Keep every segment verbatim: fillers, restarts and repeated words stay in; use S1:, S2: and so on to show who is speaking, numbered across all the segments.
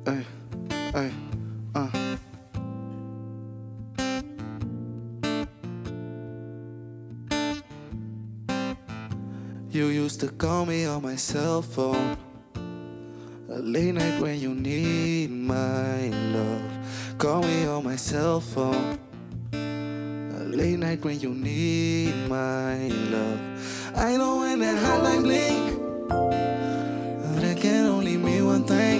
S1: Ay, ay, uh. You used to call me on my cell phone, a late night when you need my love. Call me on my cell phone, a late night when you need my love. I know when that hotline blink, that can only mean one thing.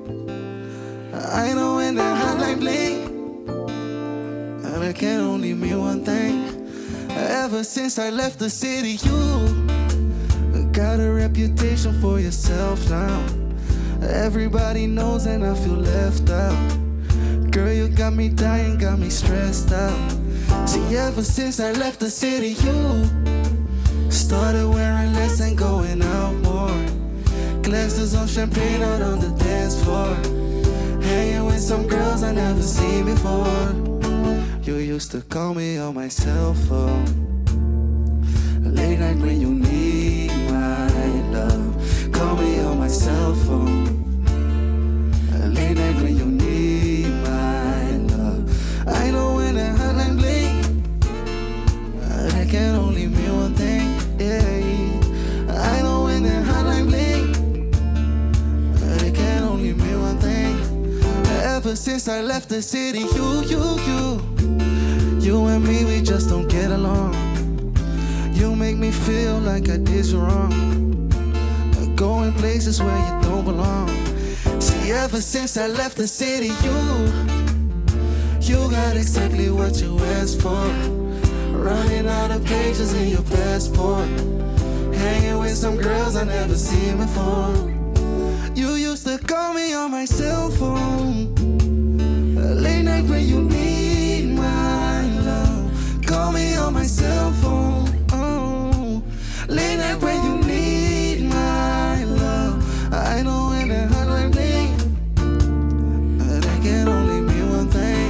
S1: I know when that hotline blink, that can only mean one thing. Ever since I left the city, you got a reputation for yourself now. Everybody knows and I feel left out. Girl, you got me dying, got me stressed out. See, ever since I left the city, you started wearing less and going out more. Glasses on champagne out on the dance floor, hanging with some girls I never seen before. You used to call me on my cell phone, late night when you need my love. Call me on my cell phone, late night when you need my love. I know when that hotline blink, that can only mean one thing, yeah. I know when that hotline blink, that can only mean one thing. Ever since I left the city, you, you, you You and me, we just don't get along. You make me feel like I did you wrong, going places where you don't belong. See, ever since I left the city, you You got exactly what you asked for. Running out of pages in your passport, hanging with some girls I never seen before. You used to call me on my cell phone, late night when you need my love. Call me on my cell phone, oh, late night when you need my love. I know when that hotline blink, that can only mean one thing.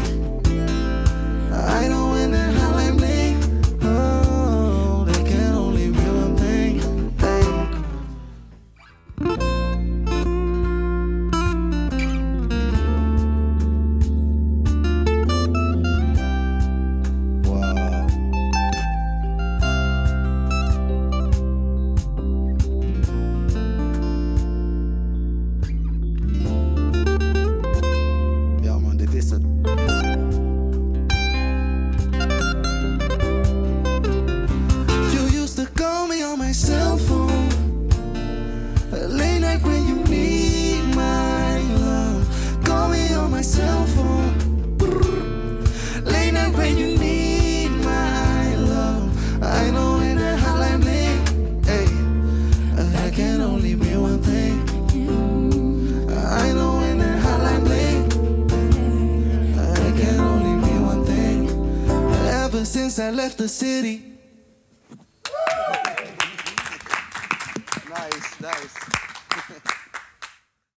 S1: I know when that hotline blink, oh, that can only mean one thing. Hey. Cell phone, late night when you need my love. Call me on my cell phone, late night when you need my love. I know when that hotline blink, hey, that can only mean one thing. I know when that hotline blink, that can only mean one thing. Ever since I left the city.
S2: Nice, nice.